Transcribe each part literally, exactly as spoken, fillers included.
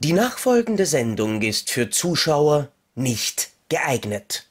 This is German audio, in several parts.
Die nachfolgende Sendung ist für Zuschauer nicht geeignet.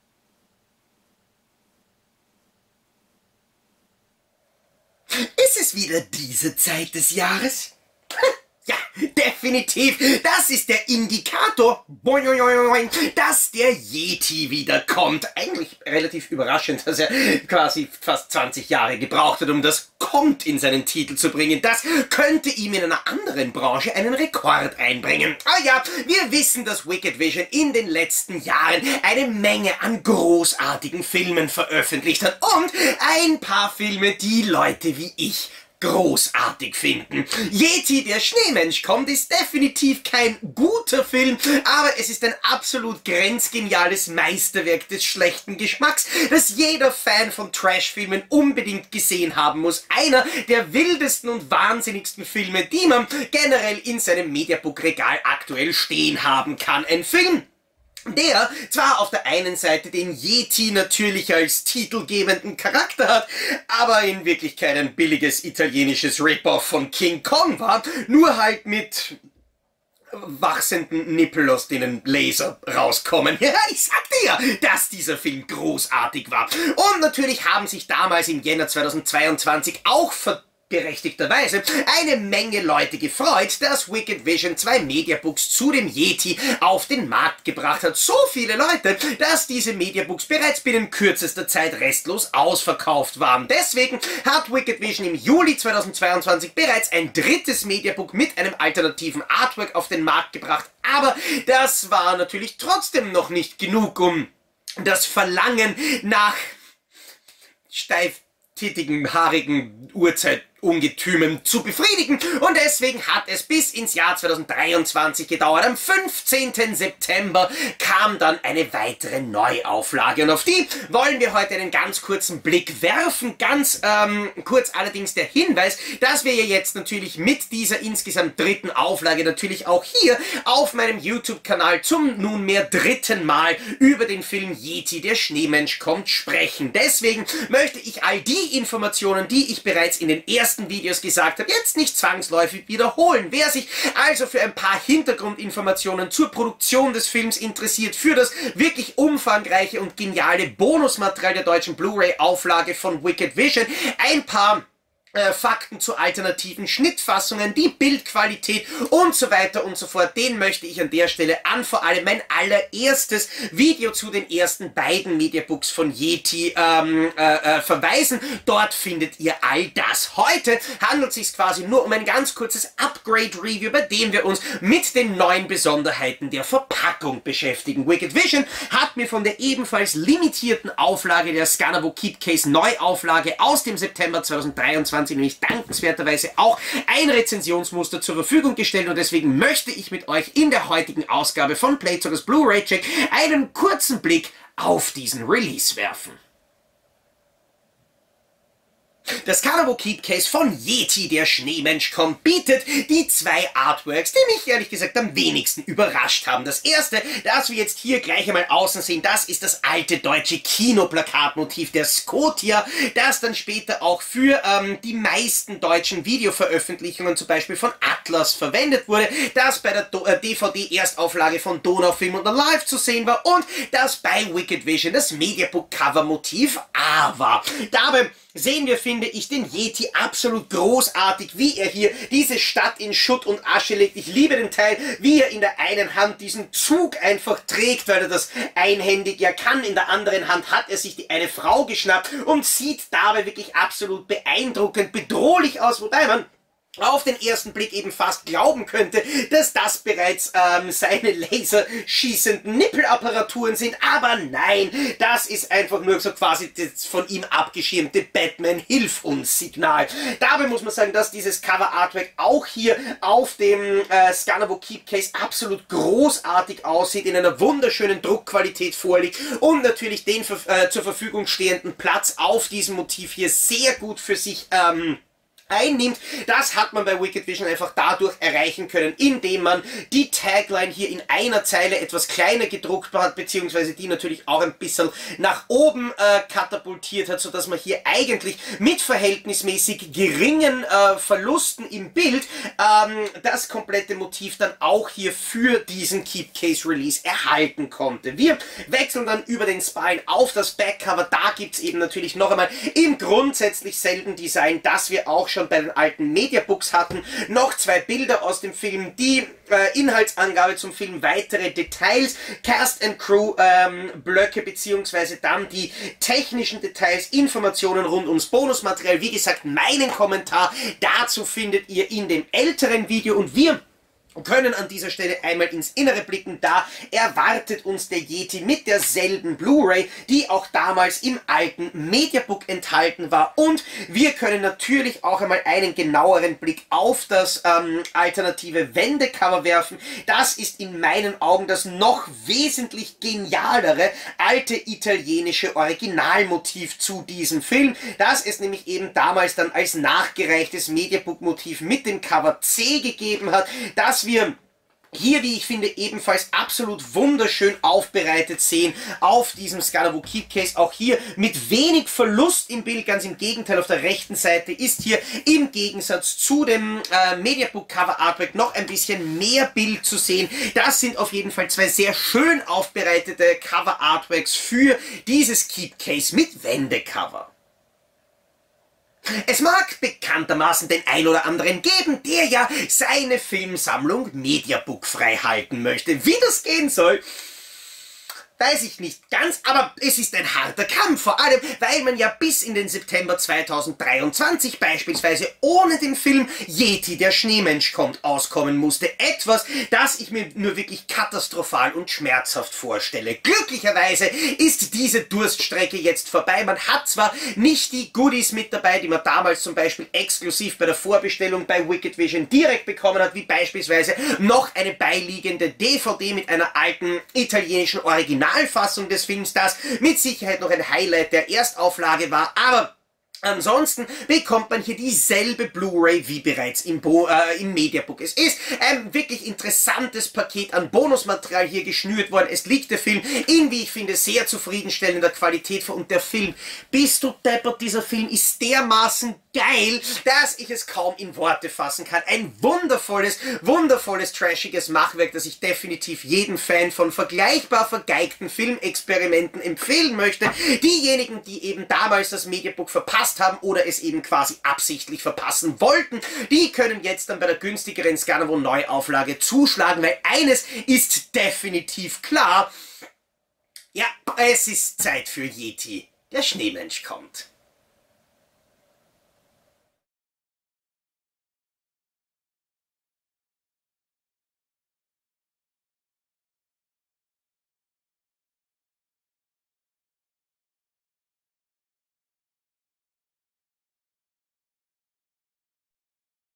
Ist es wieder diese Zeit des Jahres? Ja, definitiv. Das ist der Indikator, dass der Yeti wiederkommt. Eigentlich relativ überraschend, dass er quasi fast zwanzig Jahre gebraucht hat, um das kommt in seinen Titel zu bringen. Das könnte ihm in einer anderen Branche einen Rekord einbringen. Ah ja, wir wissen, dass Wicked Vision in den letzten Jahren eine Menge an großartigen Filmen veröffentlicht hat. Und ein paar Filme, die Leute wie ich großartig finden. Yeti, der Schneemensch kommt, ist definitiv kein guter Film, aber es ist ein absolut grenzgeniales Meisterwerk des schlechten Geschmacks, das jeder Fan von Trash-Filmen unbedingt gesehen haben muss. Einer der wildesten und wahnsinnigsten Filme, die man generell in seinem Mediabook-Regal aktuell stehen haben kann. Ein Film, der zwar auf der einen Seite den Yeti natürlich als titelgebenden Charakter hat, aber in Wirklichkeit ein billiges italienisches Rip-Off von King Kong war, nur halt mit wachsenden Nippel, aus denen Laser rauskommen. Ja, ich sagte ja, dass dieser Film großartig war. Und natürlich haben sich damals im Jänner zweitausendzweiundzwanzig auch ver gerechtigterweise eine Menge Leute gefreut, dass Wicked Vision zwei Mediabooks zu dem Yeti auf den Markt gebracht hat. So viele Leute, dass diese Mediabooks bereits binnen kürzester Zeit restlos ausverkauft waren. Deswegen hat Wicked Vision im Juli zweitausendzweiundzwanzig bereits ein drittes Mediabook mit einem alternativen Artwork auf den Markt gebracht. Aber das war natürlich trotzdem noch nicht genug, um das Verlangen nach steiftittigen, haarigen Uhrzeit Ungetümen zu befriedigen, und deswegen hat es bis ins Jahr zweitausenddreiundzwanzig gedauert. Am fünfzehnten September kam dann eine weitere Neuauflage, und auf die wollen wir heute einen ganz kurzen Blick werfen. Ganz ähm, kurz allerdings der Hinweis, dass wir ja jetzt natürlich mit dieser insgesamt dritten Auflage natürlich auch hier auf meinem YouTube-Kanal zum nunmehr dritten Mal über den Film Yeti, der Schneemensch kommt, sprechen. Deswegen möchte ich all die Informationen, die ich bereits in den ersten Videos gesagt habe, jetzt nicht zwangsläufig wiederholen. Wer sich also für ein paar Hintergrundinformationen zur Produktion des Films interessiert, für das wirklich umfangreiche und geniale Bonusmaterial der deutschen Blu-ray-Auflage von Wicked Vision, ein paar Äh, Fakten zu alternativen Schnittfassungen, die Bildqualität und so weiter und so fort, den möchte ich an der Stelle an vor allem mein allererstes Video zu den ersten beiden Mediabooks von Yeti ähm, äh, äh, verweisen. Dort findet ihr all das. Heute handelt es sich quasi nur um ein ganz kurzes Upgrade-Review, bei dem wir uns mit den neuen Besonderheiten der Verpackung beschäftigen. Wicked Vision hat mir von der ebenfalls limitierten Auflage der Scanavo Keepcase Neuauflage aus dem September zweitausenddreiundzwanzig nämlich dankenswerterweise auch ein Rezensionsmuster zur Verfügung gestellt, und deswegen möchte ich mit euch in der heutigen Ausgabe von Playzockers Blu-ray Check einen kurzen Blick auf diesen Release werfen. Das Scanavo Keepcase von Yeti, der Schneemensch kommt, bietet die zwei Artworks, die mich ehrlich gesagt am wenigsten überrascht haben. Das erste, das wir jetzt hier gleich einmal außen sehen, das ist das alte deutsche Kinoplakatmotiv der Scotia, das dann später auch für ähm, die meisten deutschen Videoveröffentlichungen, zum Beispiel von Atlas, verwendet wurde, das bei der Do äh, D V D-Erstauflage von Donaufilm und Alive zu sehen war und das bei Wicked Vision das Mediabook-Cover-Motiv A war. Dabei sehen wir, finde ich, den Yeti absolut großartig, wie er hier diese Stadt in Schutt und Asche legt. Ich liebe den Teil, wie er in der einen Hand diesen Zug einfach trägt, weil er das einhändig ja kann. In der anderen Hand hat er sich die eine Frau geschnappt und sieht dabei wirklich absolut beeindruckend bedrohlich aus, wobei man auf den ersten Blick eben fast glauben könnte, dass das bereits ähm, seine laserschießenden Nippelapparaturen sind, aber nein, das ist einfach nur so quasi das von ihm abgeschirmte Batman-Hilf-uns-Signal. Dabei muss man sagen, dass dieses Cover-Artwork auch hier auf dem äh, Scanavo Keepcase absolut großartig aussieht, in einer wunderschönen Druckqualität vorliegt und natürlich den äh, zur Verfügung stehenden Platz auf diesem Motiv hier sehr gut für sich ähm, einnimmt. Das hat man bei Wicked Vision einfach dadurch erreichen können, indem man die Tagline hier in einer Zeile etwas kleiner gedruckt hat, beziehungsweise die natürlich auch ein bisschen nach oben äh, katapultiert hat, sodass man hier eigentlich mit verhältnismäßig geringen äh, Verlusten im Bild ähm, das komplette Motiv dann auch hier für diesen Keep Case Release erhalten konnte. Wir wechseln dann über den Spine auf das Backcover. Da gibt es eben natürlich noch einmal im grundsätzlich selben Design, das wir auch schon bei den alten Mediabooks hatten, noch zwei Bilder aus dem Film, die äh, Inhaltsangabe zum Film, weitere Details, Cast and Crew ähm, Blöcke, beziehungsweise dann die technischen Details, Informationen rund ums Bonusmaterial. Wie gesagt, meinen Kommentar dazu findet ihr in dem älteren Video, und wir können an dieser Stelle einmal ins Innere blicken. Da erwartet uns der Yeti mit derselben Blu-ray, die auch damals im alten Mediabook enthalten war, und wir können natürlich auch einmal einen genaueren Blick auf das ähm, alternative Wendecover werfen. Das ist in meinen Augen das noch wesentlich genialere alte italienische Originalmotiv zu diesem Film, das es nämlich eben damals dann als nachgereichtes Mediabook-Motiv mit dem Cover C gegeben hat, das wir hier, wie ich finde, ebenfalls absolut wunderschön aufbereitet sehen auf diesem Scanavo Keep Case. Auch hier mit wenig Verlust im Bild, ganz im Gegenteil, auf der rechten Seite ist hier im Gegensatz zu dem äh, Mediabook Cover Artwork noch ein bisschen mehr Bild zu sehen. Das sind auf jeden Fall zwei sehr schön aufbereitete Cover Artworks für dieses Keep Case mit Wendecover. Es mag bekanntermaßen den ein oder anderen geben, der ja seine Filmsammlung Mediabook frei halten möchte. Wie das gehen soll, weiß ich nicht ganz, aber es ist ein harter Kampf, vor allem, weil man ja bis in den September zweitausenddreiundzwanzig beispielsweise ohne den Film Yeti, der Schneemensch kommt, auskommen musste. Etwas, das ich mir nur wirklich katastrophal und schmerzhaft vorstelle. Glücklicherweise ist diese Durststrecke jetzt vorbei. Man hat zwar nicht die Goodies mit dabei, die man damals zum Beispiel exklusiv bei der Vorbestellung bei Wicked Vision direkt bekommen hat, wie beispielsweise noch eine beiliegende D V D mit einer alten italienischen Original Originalfassung des Films, das mit Sicherheit noch ein Highlight der Erstauflage war, aber ansonsten bekommt man hier dieselbe Blu-ray wie bereits im, Bo äh, im Mediabook. Es ist ein wirklich interessantes Paket an Bonusmaterial hier geschnürt worden. Es liegt der Film in, wie ich finde, sehr zufriedenstellender Qualität vor, und der Film, bist du deppert, dieser Film ist dermaßen geil, dass ich es kaum in Worte fassen kann. Ein wundervolles, wundervolles, trashiges Machwerk, das ich definitiv jedem Fan von vergleichbar vergeigten Filmexperimenten empfehlen möchte. Diejenigen, die eben damals das Mediabook verpasst haben oder es eben quasi absichtlich verpassen wollten, die können jetzt dann bei der günstigeren Scanavo Neuauflage zuschlagen, weil eines ist definitiv klar: ja, es ist Zeit für Yeti, der Schneemensch kommt.